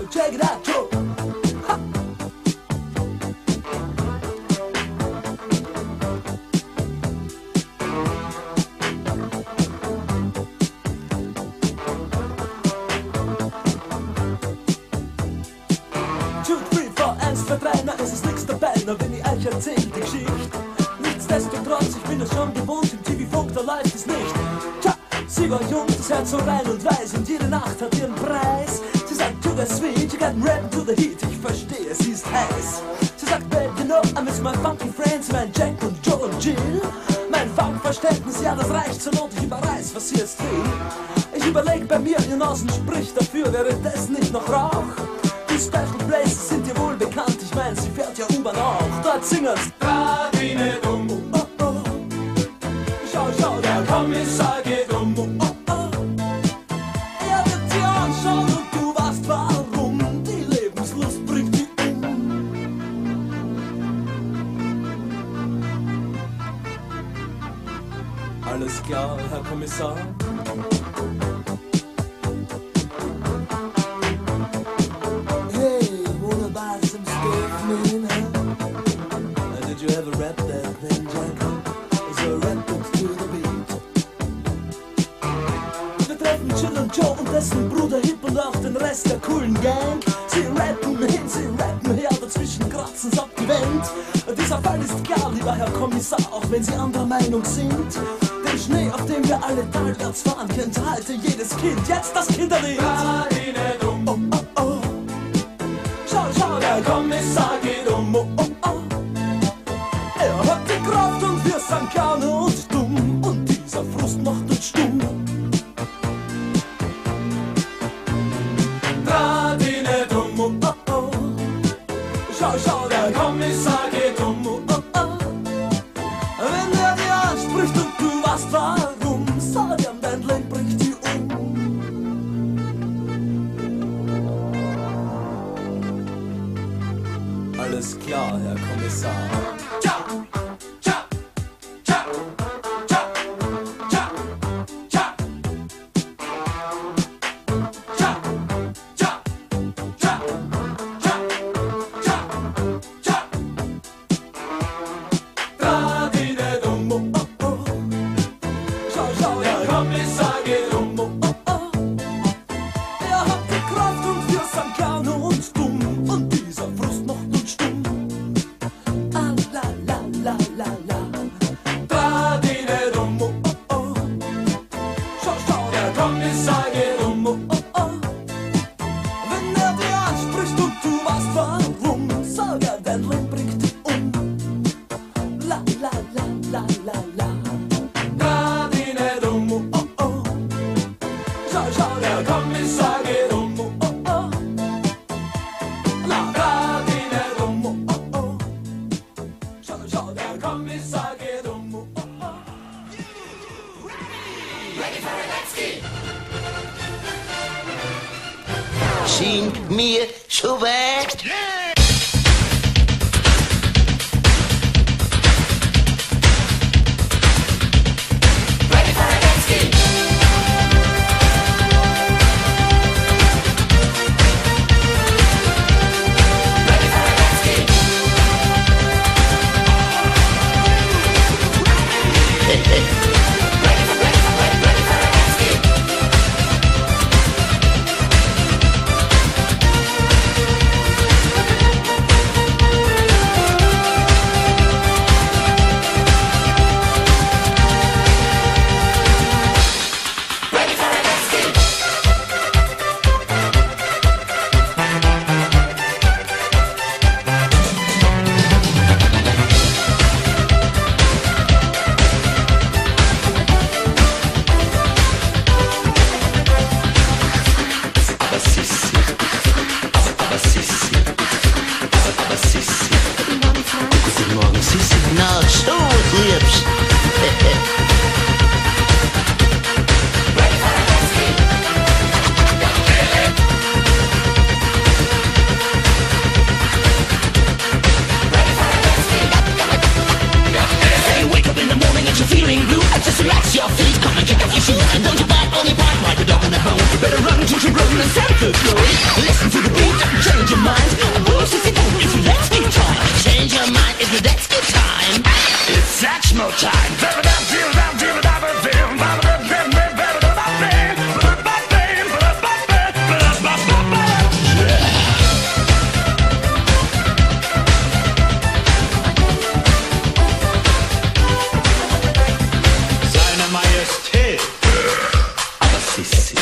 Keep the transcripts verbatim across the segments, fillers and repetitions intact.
so check it out, Joe. Ha. Two, three, four, eins, zwei, drei, na es ist nix dabei, na wenn ich euch erzähl die Geschichte. Nichtsdestotrotz, ich bin es schon gewohnt, im T V-Funk, da läuft es nicht. Tja, sie war jung, das Herz so rein und weiß und jede Nacht hat ihren Preis. Sie sagt, to the sweet, you got rap to the heat, ich verstehe, sie ist heiß. Sie sagt, babe, you know, I miss my funky friends, mein Jack und Joe und Jill. Mein Funkverständnis, ja, das reicht zur Not, ich überreiß, was sie jetzt will. Ich überleg bei mir, ihr Nasen spricht dafür, wäre das nicht noch Rauch? Die Special Places sind dir wohl bekannt, ich mein, sie fährt ja U-Bahn auch. Dort singen's Radine dumm, oh, oh, oh. Schau, schau, der Kommissar geht um, oh, oh, oh. Er wird sie anschauen und du weißt warum, die Lebenslust bringt die um. Alles klar, Herr Kommissar? Did you ever rap that thing, Jack? So rap it to the beat. Wir treffen Jill und Joe und dessen Bruder Hip und auch den Rest der coolen Gang. Sie rappen hin, sie rappen her, dazwischen kratzen's ab die Wand. Dieser Fall ist klar, lieber Herr Kommissar, auch wenn Sie anderer Meinung sind. Den Schnee, auf dem wir alle talwärts fahren, kennt heute jedes Kind. Jetzt das Kinderlied. Radine dumm, oh, oh, oh. Schau, schau, der Kommissar geht um, oh, oh, oh. Er hat die Kraft und wir sind gerne und dumm und dieser Frust macht uns stumm. Radine dumm, oh, oh, oh. Schau, schau, der Kommissar geht um, oh, oh, oh. Wenn er dir anspricht und du weißt warum, sag ihm, dein Leben bringt dich um. Alles klar, Herr Kommissar. Tja, tja, tja, tja, tja, tja. Tja, tja, tja, tja, tja, tja. Radine dumm, oh, oh, oh. Schau, schau, der Kommissar geht um, oh, oh, oh. Er hat die Kraft und wir sind gerne und dumm und dieser Frust macht uns stumm. Ah, la, la, la, la, la. Radine dumm, oh, oh, oh. Schau, schau, der Kommissar geht um, oh, oh, oh. Wenn er dir anspricht und du weißt warum, sag er, dein Leben bringt dich um. La, la, la, la, la, la. Radine dumm, oh, oh, oh. Schau, schau, der Kommissar geht um, oh, oh, oh. La, Radine dumm, oh, oh, oh. Schau, schau, der Kommissar geht um, oh, oh, oh. Sind wir so weit? Guten Morgen, Sissi. Na, so, liebst. Hey, wake up in the morning and you're feeling blue. Just relax your feet, come and kick off your shoes. Don't you bite on your bike like a dog on the bone. You better run to your room and set the floor. Listen to the beat. Seine Majestät. Aber Sissi.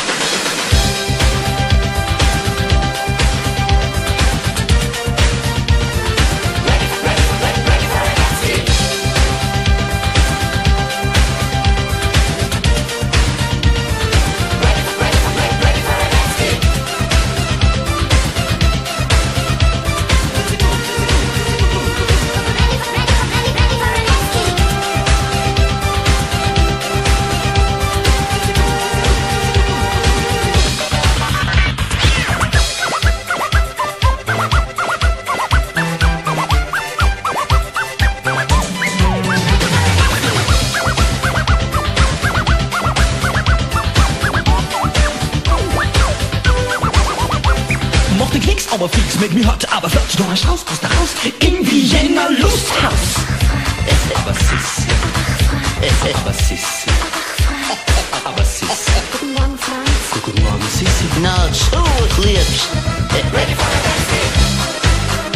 Mochte Knicks, aber Freaks make me hot, aber flott, du hast raus, aus der Haus, in Vienna Lusthaus. Es ist etwas Sissi, es ist etwas Sissi, aber Sissi. Guten Morgen, Franz. Guten Morgen, Sissi. Nou, zo het liefst. Ready for the dance.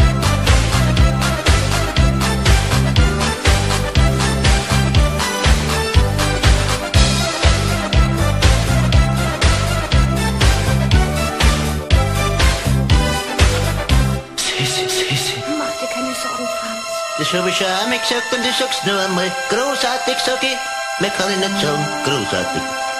Sissi, Sissi. Mach dir keine Sorgen, Franz. Dus heb ik aan mij gezegd en dus ook snel maar großartig, zeg ik. Maar kan je net zo großartig.